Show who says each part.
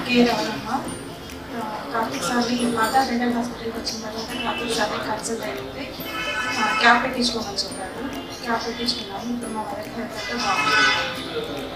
Speaker 1: Care అవ్వదమ్మా. ఒకసారి Partha dental హాస్పిటల్కి వచ్చిన తర్వాత ఒకసారి కన్సల్ట్ అయ్యింది. క్యాప్ పెట్టించుకోమని చెప్పారు. క్యాప్ పెట్టించుకున్నాము. ఇప్పుడు మా వాళ్ళకి హెల్త్ అయితే బాగుంది.